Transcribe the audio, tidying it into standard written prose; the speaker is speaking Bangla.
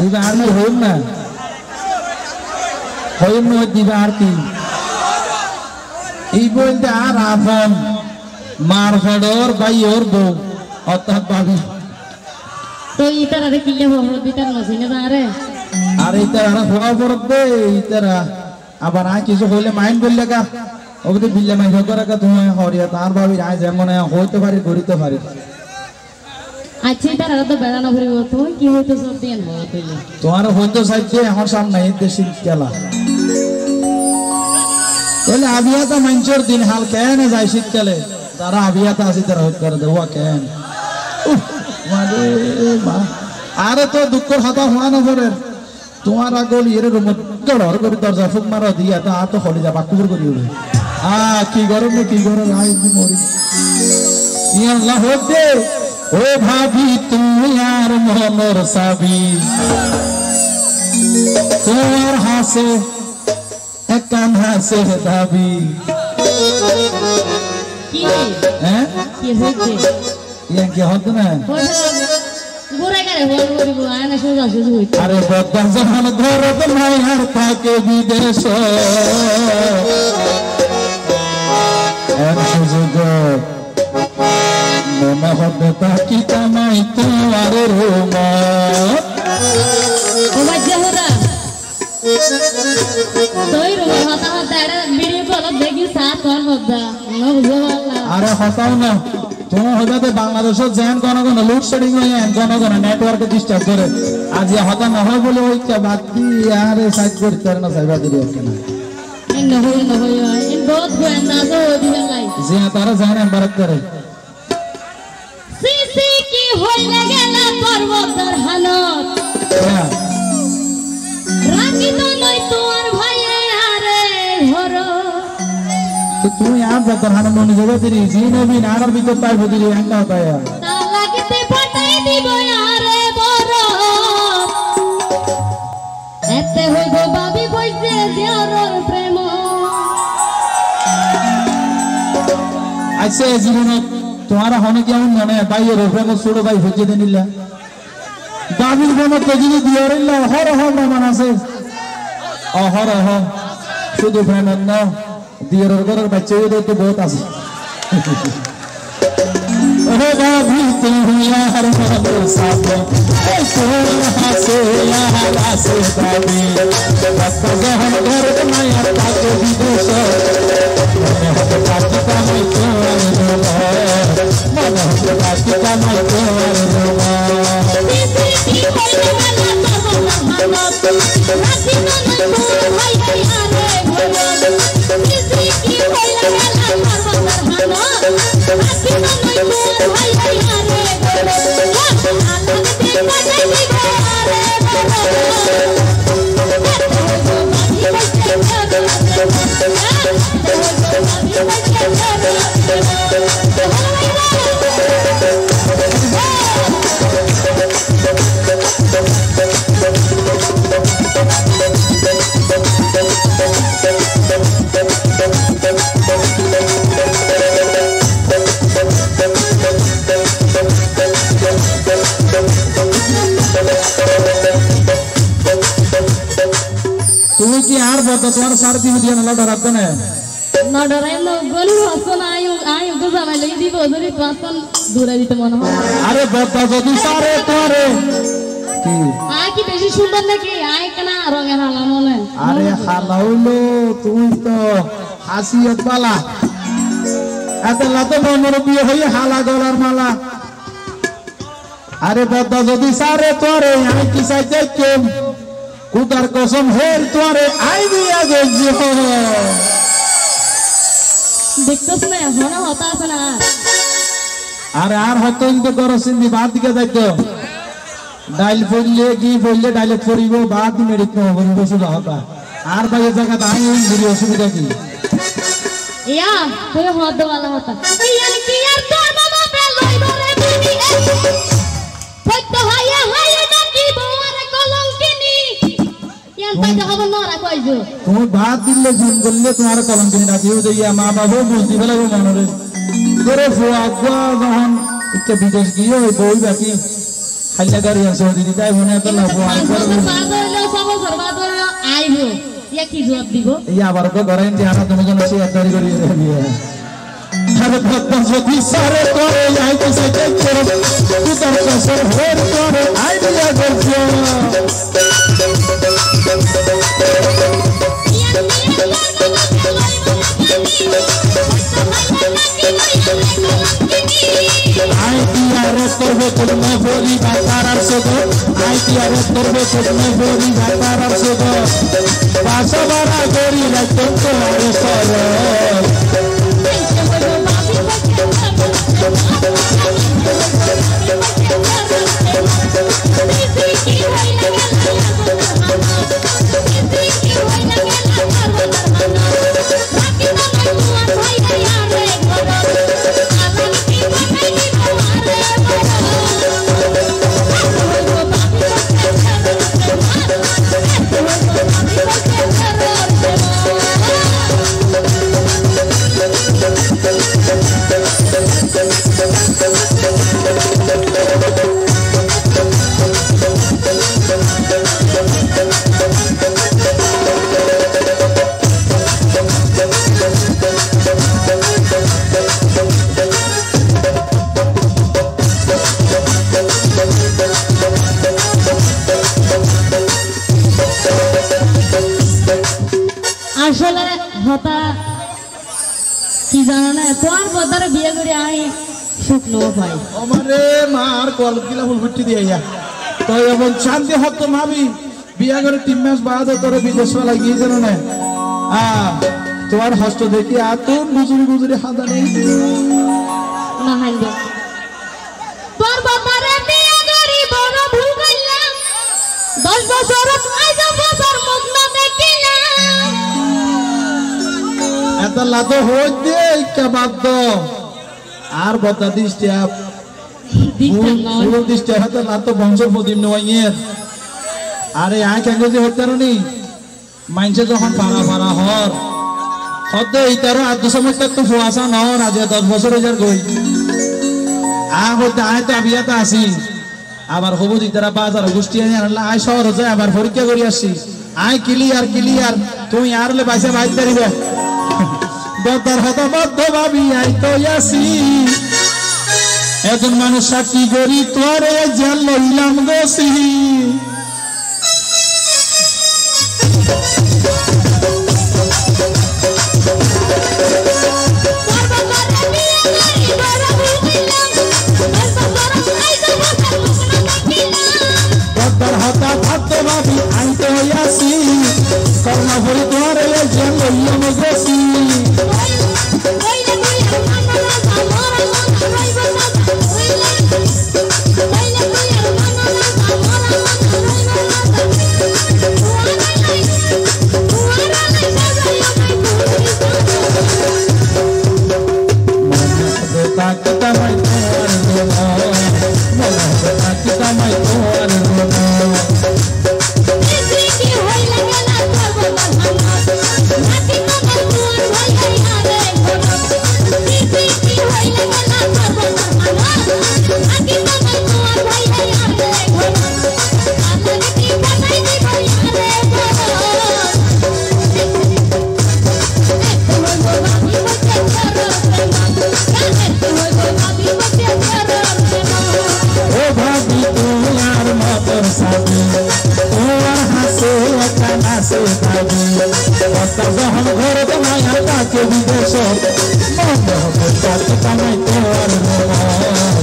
দিবা আর কি হইম না দিবা আর কি এই বলতে আর আপন মার ফেডর ভাই ওর বউ অর্থাৎ ভাবি তো ইতারা রে কিলে হবো দিতার নসিনে আরে আর ইতারা ফোড়া পড়বে ইতারা আবার আ কিছু হইলে মাইন্ড বললে কা ওকে বিল্লে মাইন্ড করে কা তুমি হরিয়া তার ভাবি আজ যেমন হইতে পারি করিতে পারি আচ্ছা ইতারা তো বেড়ানো ঘুরিব তুই কি হইতো সব দিন হইলে তোমার হইতো সাইতে আমার সামনে এই দেশি খেলা তাহলে আবিয়াতা মঞ্চর দিন হাল কেন যায় শীতকালে তারা আবিয়াতা আসি তারা হইতে করে দেওয়া কেন আরে তো দুঃখর হাতা হওয়ানো পরে তোমার আগল ইয়ের রুমত ডর করে দরজা ফুক মারা দিয়া তা তো হলি যা বাকুর করি উঠে কি গরম আই মরি আল্লাহ হতে ও ভাবি তুমি আর মনর সাবি তোমার হাসে একান হাসে দাবি কি কি হইছে ইয়ান কি হতো না গোরে করে হল করিব আয়না সোজা সোজা হইতো আরে বদন জাহান ধরত নাই আর থাকে বিদেশ আর সুযোগ মনে হবে তাকি কামাই তোমার রুম ও বাজহরা তোই রুম হতা হতা ভিডিও কল দেখি সাত কর হতা না বুঝো আরে হতাও না তুমি হঠাৎ বাংলাদেশের জ্যান কোন লোডশেডিং হয়ে কোন নেটওয়ার্কে ডিস্টার্ব করে আজ হতা না হয় বলে ওই বাদ দিয়ে আর সাইড করতে পারে না সাইবা দিলে কেন নহই ইন বহুত গোয়েন্দা তো দিবে লাই যে তারা জানে বারত করে সিসি কি হইলে গেল পর্বতর হালত রাখি তো নই তোর ভাইয়ে আরে হরো तो तू यहाँ पर हनुमान जगह तेरी जीने भी नागर भी तो पाई बुद्धि रंगा होता है ताला किते पटाई दी यारे बोरो ऐसे होई गो बाबी बोलते दियारो प्रेम ऐसे जीवन तुम्हारा होने क्या उन जाने भाई ये प्रेम छोड़ो भाई हो जाते नहीं ला बाबी प्रेम तो जीने दियारो ला हर ना मना से हर शुद्ध प्रेम ना दियारो करो बच्चे ये तो बहुत आसे ओह बाबी तुम यार हमारे साथ ऐसे हंसे यार हंसे बाबी बस जहाँ घर में यार ताकि विदेश मैंने हम ताकि कमाई तो मैंने हम ताकि कमाई तो तुम्हें की यार बहुत तुम्हारा सारे दिन दिया ना डराते हैं ना डराए ना गोलू हसन आयु तो समय लगी दी बोझरी तो हसन दूरा दी तो मन हो अरे बहुत जो सारे तुम्हारे की बेशी सुंदर ना की आय कना रंगे हाला मोने अरे हालाउलो तुम तो हासियत वाला ऐसे लातो बनोर भी होई हाला गलार माला अरे बहुत जो सारे तुम्हारे यहाँ की साइड के उधर कसम है तुम्हारे आई भी आगे जो देखतो ना होना होता है ना अरे यार होतो इनको करो सिंधी बात क्या देखो डाइल बोले डायलेक्ट फोरी वो बात ही मेरी को बंदो से होता आर भाई जगह तो आई मेरी असुविधा की या कोई होद वाला होता यानी कि यार तोर मामा पे लोई रे बीबी फट हाया ना की बोर कलंकिनी यान पाई तो हम नरा कइजो तुम बात दिले जुन बोलले तुम्हारा कलंकिनी ना दियो दैया मां बाबू बुद्धि वाला वो मानो रे तेरे फुआ गहन इच्छा विदेश की हो बोई बाकी খাইলা গাড়ি আছে দিদি তাই মনে তো লাভ আর করে আইবো ইয়া কি জবাব দিব এই আবার তো ধরেন যে আমরা তুমি কোন সে তৈরি করি দিয়ে আরে ভক্ত যদি সারে করে আইতে সে করে তুই তার কাছে ভোর করে আইডিয়া করছো আইটিআর করবে তুমি বলি বাতার সদো আইটিআর করবে তুমি বলি বাতার সদো পাশবারা গরি রাখতো তোমার সরল আসলে হতা কি জানো না তোমার বদারে বিয়ে করে আই শুকনো ভাই আমারে মার কল কিলা ফুল ফুটি দিয়ে ইয়া তো এমন শান্তি হত মাবি বিয়া করে 3 মাস বাদ তোরে বিদেশ চলে গিয়েছিল না তোমার হস্ত দেখি আতুন গুজরি গুজরি হাদা নেই না হাইল তোর বদারে বিয়ে করি বড় ভুল কইলাম 10 বছর আইজ বছর মুখ না দেখিলাম এত লাতো হইতে কে বাদ আর বতা দিস্টিয়া ফুল দিস্টিয়া হাতে লাতো বংশ প্রদীপ নয় আরে আয় কেন যে হতে নি মাইনসে যখন পাড়া পাড়া হর হতে ইতারো আদ্য সময় তো ফুয়াশা নহর আজ 10 বছর হাজার গই হতে আয় তো আবিয়াতে আসি আবার হবু দিতারা বাজার গোষ্ঠী আনলা আয় শহর যায় আবার পরীক্ষা করি আসি আয় ক্লিয়ার তুমি আরলে বাইসে বাইর দাঁড়িবে বদার হতা বদ্ধ ভাবি আই তো আসি একজন মানুষ সাক্ষী করি তোরে জান লইলাম দোষী বদার হতা বদ্ধ ভাবি আই তো আসি কর্মা ভরি তোরে জান লইলাম দোষী हम घर बनाया के विदेश